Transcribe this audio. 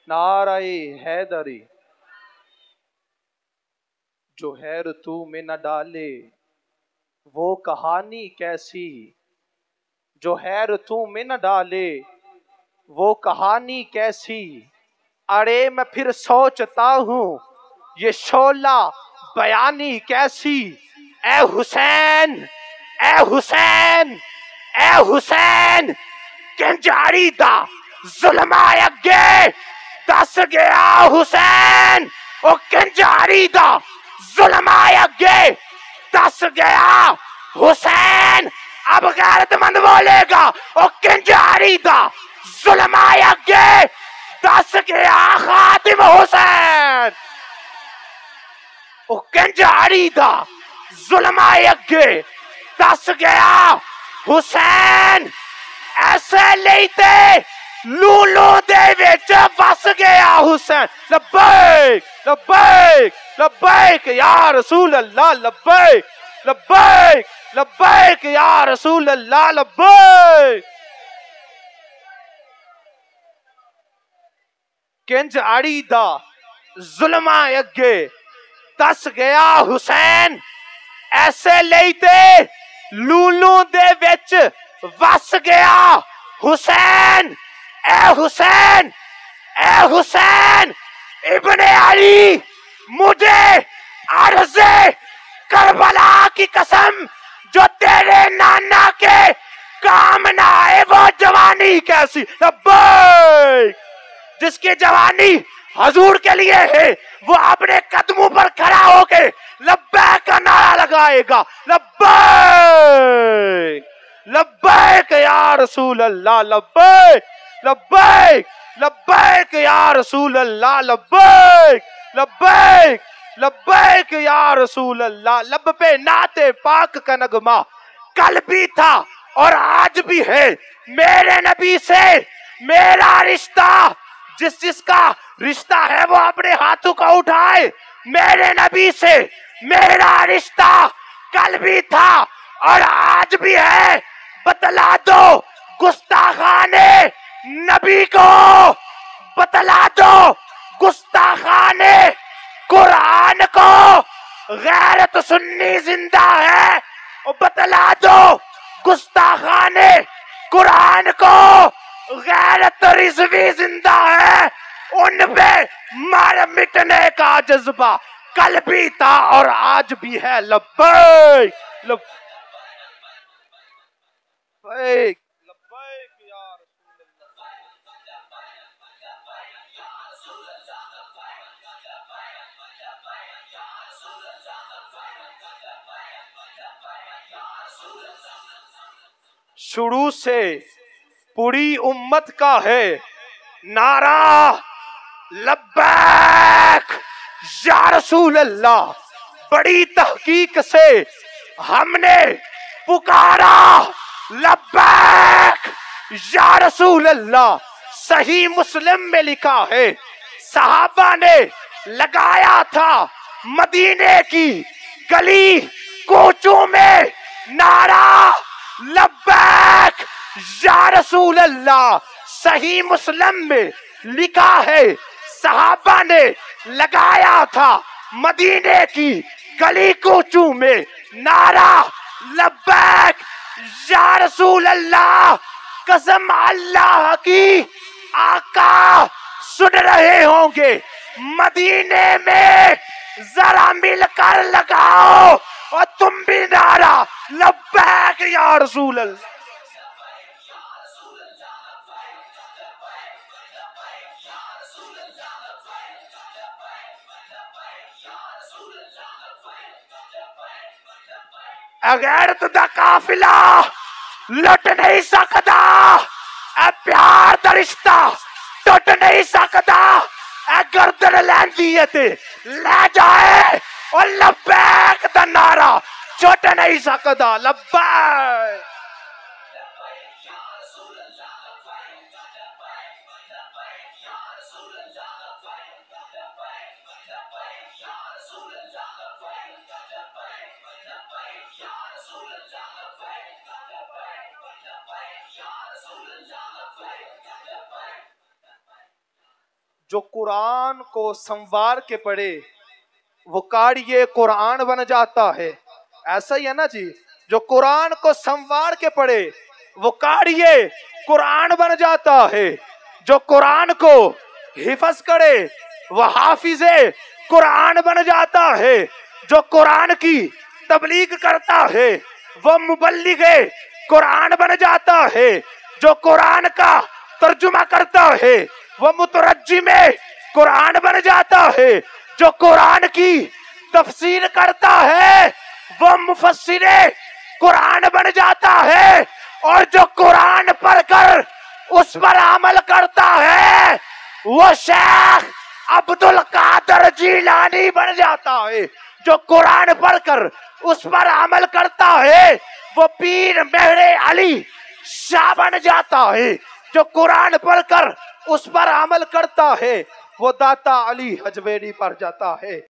नाराए हैदरी, जो हैर तू में न डाले वो कहानी कैसी, जो हैर तू में न डाले वो कहानी कैसी। अरे मैं फिर सोचता हूँ ये शोला बयानी कैसी। ए हुसैन, ए हुसैन, ए हुसैन, कंजारी दा जुल्मा अगे दस गया हुसैन। ओ कंजारी दा जुल्मा अगे दस गया हुसैन। अब गैरतमंद बोलेगा ओ कंजारी दा जुल्मा अगे दस गया खातिम हुसैन। ओ कंजारी दा जुल्मा अगे दस गया हुसैन। ऐसे लेते लूलू दे विच बस गया हुसैन। लब्बैक लब्बैक लब्बैक या रसूल अल्लाह, लब्बैक लब्बैक लब्बैक या रसूल अल्लाह, लब्बैक। किंज आड़ी दा जुल्मा अगे दस गया हुसैन। ऐसे लेते लूलू दे विच वस गया हुसैन। ए हुसैन, ए हुसैन इब्ने अली, मुझे अर्ज़े करबला की कसम, जो तेरे नाना के काम ना आए वो जवानी कैसी। लब्बैक, जिसकी जवानी हजूर के लिए है वो अपने कदमों पर खड़ा होके लब्बैक का नारा लगाएगा। लब्बैक लब्बैक या रसूल अल्लाह, लब्बैक लब्बैक लब्बैक या रसूल अल्लाह, लब्बैक लब्बैक लब्बैक या रसूल अल्लाह। लब पे नाते पाक का नगमा कल भी था और आज भी है। मेरे नबी से मेरा रिश्ता, जिस जिसका रिश्ता है वो अपने हाथों को उठाए। मेरे नबी से मेरा रिश्ता कल भी था और आज भी है। बतला दो गुस्ताखाने नबी को, बतला दो गुस्ताखाने कुरान को। गैरत सुन्नी जिंदा है। और बतला दो गुस्ताखाने कुरान को, गैरत रिजवी जिंदा है। उन पे मार मिटने का जज्बा कल भी था और आज भी है। लब्बैक लब्बैक लब्बैक या रसूल अल्लाह। शुरू से पूरी उम्मत का है नारा लब्बैक या रसूल अल्लाह। बड़ी तहकीक से हमने पुकारा लब्बैक या रसूल अल्लाह। सही मुस्लिम में लिखा है सहाबा ने लगाया था मदीने की गली कोचों में नारा लब्बैक या रसूल अल्लाह। सही मुस्लिम में लिखा है सहाबा ने लगाया था मदीने की गली कोचों में नारा लब्बैक या रसूल अल्लाह। कसम अल्लाह की आका सुन रहे होंगे मदीने में, जरा मिलकर लगाओ और तुम भी नारा लब्बैक या रसूल अल्लाह। अगैरत दा काफिला लुट नहीं सकता, प्यार दा रिश्ता टूट नहीं सकता। गर्दन लैंदी ते ले जाए और लब्बैक दा नारा छुट नहीं सकता। लब्बैक जो कुरान को संवार के पढ़े वो काढ़िए कुरान बन जाता है। ऐसा ही है ना जी, जो कुरान को संवार के पढ़े वो काढ़िए कुरान बन जाता है। जो कुरान को हिफज करे वह हाफिजे कुरान बन जाता है। जो कुरान की तबलीग करता है वह मुबल्लिगे कुरान बन जाता है। जो कुरान का तर्जुमा करता है वह मुतरज्जिमे कुरान बन जाता है। जो कुरान की तफसीर करता है वह मुफस्सिरे कुरान बन जाता है। और जो कुरान पढ़कर उस पर अमल करता है वो शेख अब्दुल कादर जिलानी बन जाता है। जो कुरान पढ़कर उस पर अमल करता है वो पीर मेहरे अली शाह बन जाता है। जो कुरान पढ़कर उस पर अमल करता है वो दाता अली हजवेरी पर जाता है।